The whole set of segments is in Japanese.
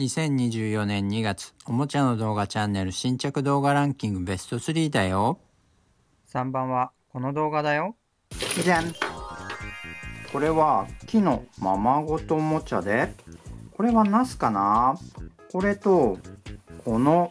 2024年2月、おもちゃの動画チャンネル新着動画ランキングベスト3だよ。 3番はこの動画だよ。 じゃん。これは木のままごとおもちゃで、これはナスかな。これとこの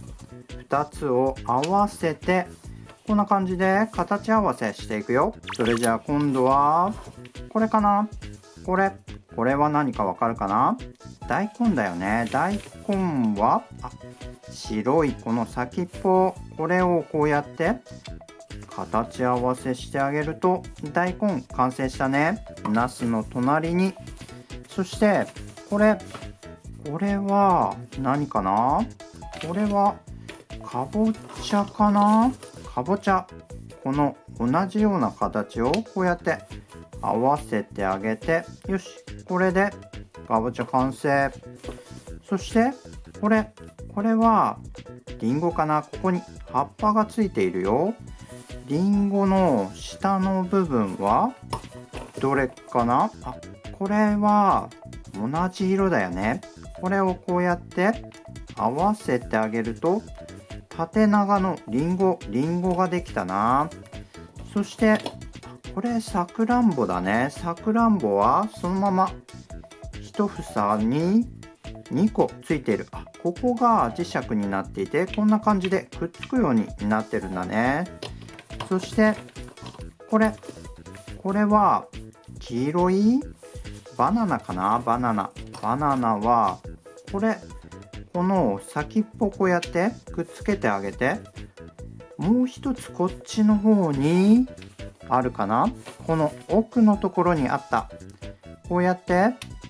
2つを合わせてこんな感じで形合わせしていくよ。それじゃあ今度はこれかな。これは何かわかるかな。大根だよね。大根は白いこの先っぽ、これをこうやって形合わせしてあげると大根完成したね。ナスの隣に、そしてこれは何かな。これはかぼちゃかな。かぼちゃ、この同じような形をこうやって合わせてあげて、よし、これでかぼちゃ完成。そしてこれはりんごかな。ここに葉っぱがついているよ。りんごの下の部分はどれかな。これは同じ色だよね。これをこうやって合わせてあげると縦長のりんごができたな。そしてこれさくらんぼだね。さくらんぼはそのまま一房に2個ついている。ここが磁石になっていて、こんな感じでくっつくようになってるんだね。そしてこれは黄色いバナナかな。バナナはこの先っぽこうやってくっつけてあげて、もう一つこっちの方にあるかな。この奥のところにあった。こうやって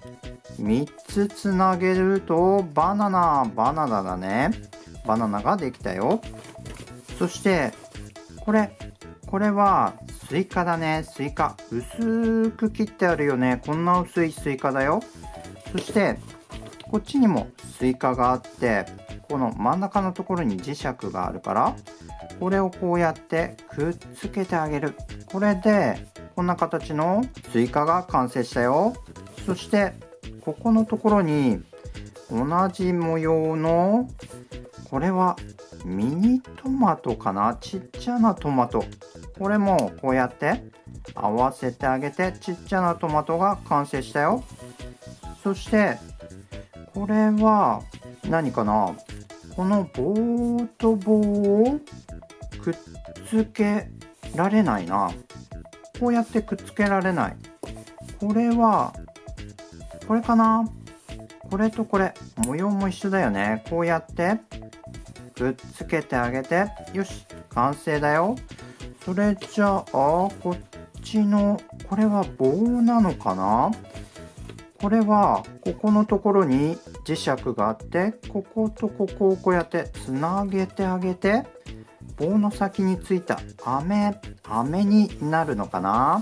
3つつなげるとバナナだね。バナナができたよ。そしてこれはスイカだね。スイカ薄く切ってあるよね。こんな薄いスイカだよ。そしてこっちにもスイカがあって、この真ん中のところに磁石があるから、これをこうやってくっつけてあげる。これでこんな形のスイカが完成したよ。そしてここのところに同じ模様の、これはミニトマトかな。ちっちゃなトマト。これもこうやって合わせてあげてちっちゃなトマトが完成したよ。そしてこれは何かな。この棒と棒をくっつけられないな。こうやってくっつけられない。これはこれかな。これとこれ模様も一緒だよね。こうやってくっつけてあげて、よし、完成だよ。それじゃあこっちのこれは棒なのかな。これはここのところに磁石があって、こことここをこうやってつなげてあげて、棒の先についた飴になるのかな。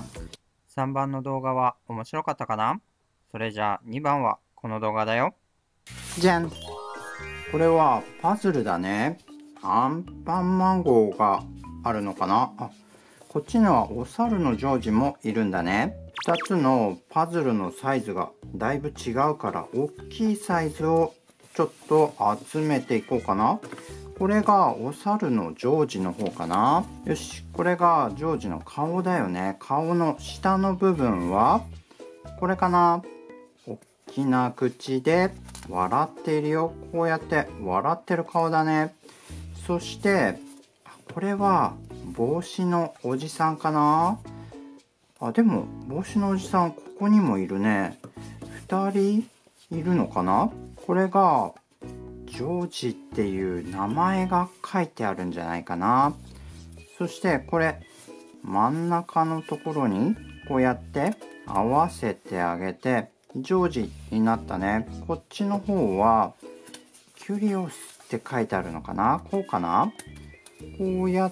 3番の動画は面白かったかな。それじゃあ2番はこの動画だよ。 じゃん。これはパズルだね。アンパンマン号があるのかな。こっちにはお猿のジョージもいるんだね。2つのパズルのサイズがだいぶ違うから、大きいサイズをちょっと集めていこうかな。これがお猿のジョージの方かな。よし、これがジョージの顔だよね。顔の下の部分はこれかな。大きな口で笑っているよ。こうやって笑ってる顔だね。そしてこれは帽子のおじさんかな。でも帽子のおじさんここにもいるね。2人いるのかな。これがジョージっていう名前が書いてあるんじゃないかな。そしてこれ真ん中のところにこうやって合わせてあげてジョージになったね。こっちの方はキュリオスって書いてあるのかな。こうかな。こうやって、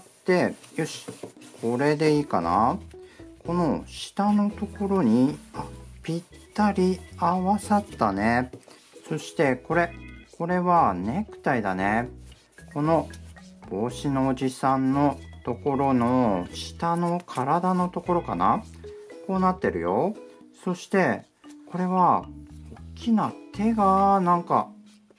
よし、これでいいかな。この下のところにぴったり合わさったね。そしてこれはネクタイだね。この帽子のおじさんのところの下の体のところかな。こうなってるよ。そしてこれは大きな手がなんか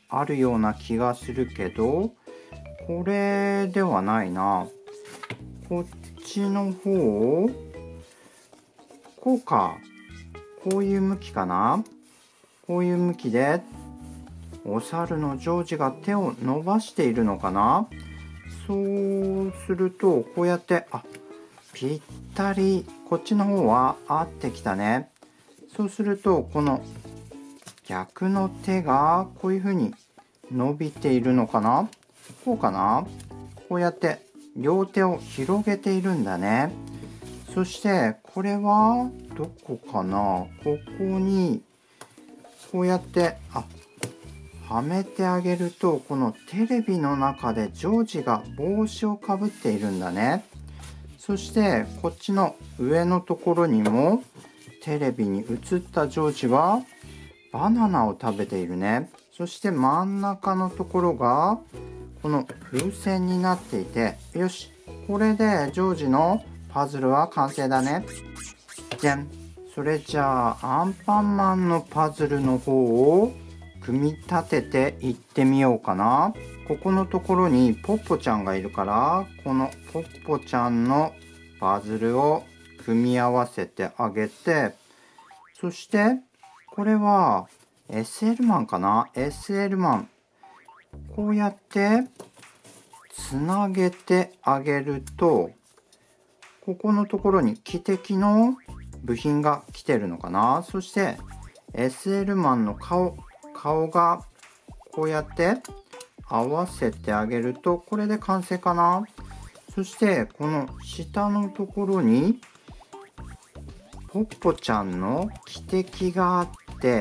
あるような気がするけど、これではないな。こっちの方、こうか。こういう向きかな。こういう向きでお猿のジョージが手を伸ばしているのかな。そうするとこうやって、ぴったりこっちの方は合ってきたね。そうするとこの逆の手がこういうふうに伸びているのかな。こうかな。こうやって両手を広げているんだね。そしてこれはどこかな。ここにこうやってはめてあげると、このテレビの中でジョージが帽子をかぶっているんだね。そしてこっちの上のところにもテレビに映ったジョージはバナナを食べているね。そして真ん中のところがこの風船になっていて、よし、これでジョージのパズルは完成だね。じゃん。それじゃあアンパンマンのパズルの方を組み立てていってみようかな。ここのところにポッポちゃんがいるから、このポッポちゃんのパズルを組み合わせてあげて、そしてこれは SL マンかな。 SL マン、こうやってつなげてあげると、ここのところに汽笛の部品が来てるのかな。そして SL マンの顔がこうやって合わせてあげると、これで完成かな。そしてこの下のところにポッポちゃんの汽笛があって、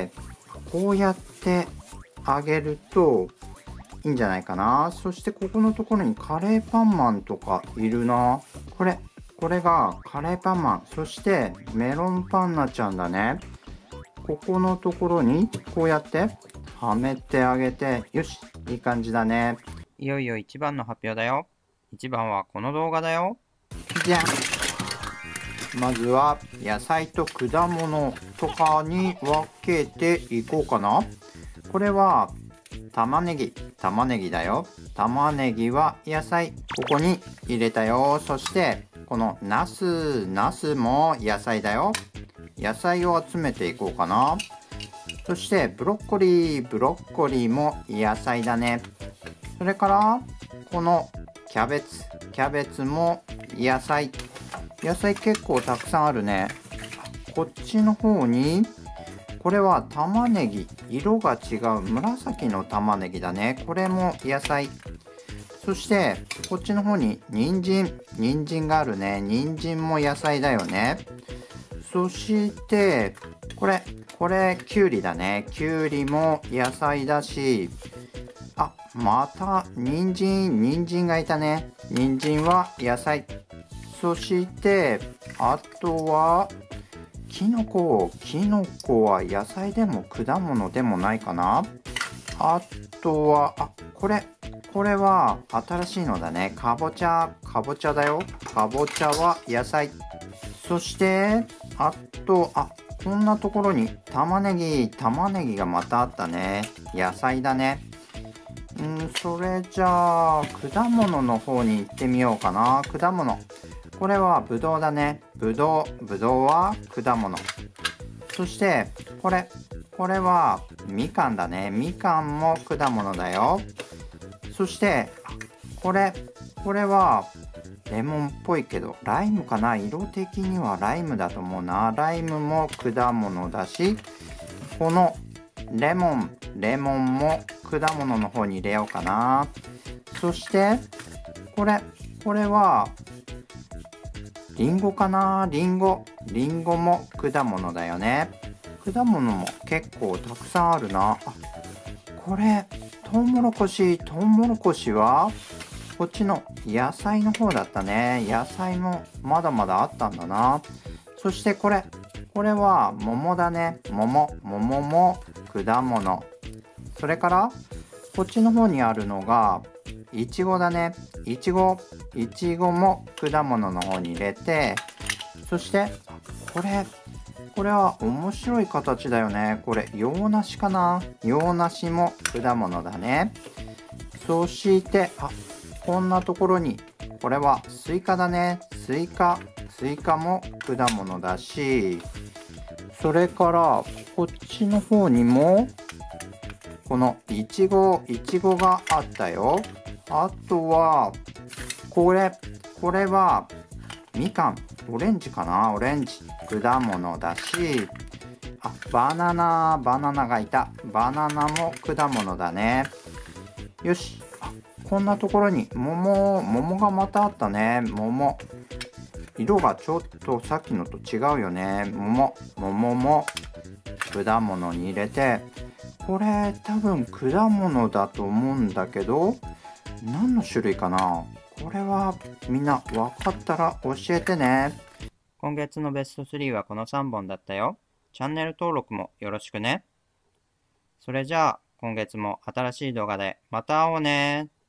こうやってあげるといいんじゃないかな。そしてここのところにカレーパンマンとかいるな。これがカレーパンマン。そしてメロンパンナちゃんだね。ここのところにこうやってはめてあげて、よし、いい感じだね。 いよいよ1番の発表だよ。1番はこの動画だよ。 じゃん。まずは野菜と果物とかに分けていこうかな。これは玉ねぎだよ。玉ねぎは野菜、ここに入れたよ。そしてこのナスも野菜だよ。野菜を集めていこうかな。そしてブロッコリーも野菜だね。それからこのキャベツも野菜結構たくさんあるね。こっちの方にこれは玉ねぎ、色が違う紫の玉ねぎだね。これも野菜。そしてこっちの方に人参があるね。人参も野菜だよね。そしてこれきゅうりだね。きゅうりも野菜だし、また人参がいたね。人参は野菜。そしてあとはきのこは野菜でも果物でもないかな。あとはこれは新しいのだね。かぼちゃだよ。かぼちゃは野菜。そしてあとこんなところに玉ねぎがまたあったね。野菜だね。それじゃあ果物の方に行ってみようかな。果物、これはぶどうだね。ぶどうは果物。そしてこれはみかんだね。みかんも果物だよ。そしてこれはレモンっぽいけどライムかな。色的にはライムだと思うな。ライムも果物だし、このレモンも果物の方に入れようかな。そしてこれはリンゴかな。リンゴも果物だよね。果物も結構たくさんあるな。これトウモロコシはこっちの野菜の方だったね。野菜もまだまだあったんだな。そしてこれは桃だね。桃も果物。それからこっちの方にあるのがいちごだね。いちごも果物の方に入れて、そしてこれは面白い形だよね。これ洋梨かな。洋梨も果物だね。そしてこんなところにこれはスイカだね。スイカも果物だし、それからこっちの方にもこのいちごがあったよ。あとはこれはみかん、オレンジかな。オレンジ果物だし、バナナがいた。バナナも果物だね。よし、こんなところに桃がまたあったね。桃、色がちょっとさっきのと違うよね。桃も果物に入れて、これ多分果物だと思うんだけど、何の種類かな。これはみんな分かったら教えてね。 今月のベスト3はこの3本だったよ。チャンネル登録もよろしくね。それじゃあ今月も新しい動画でまた会おうね。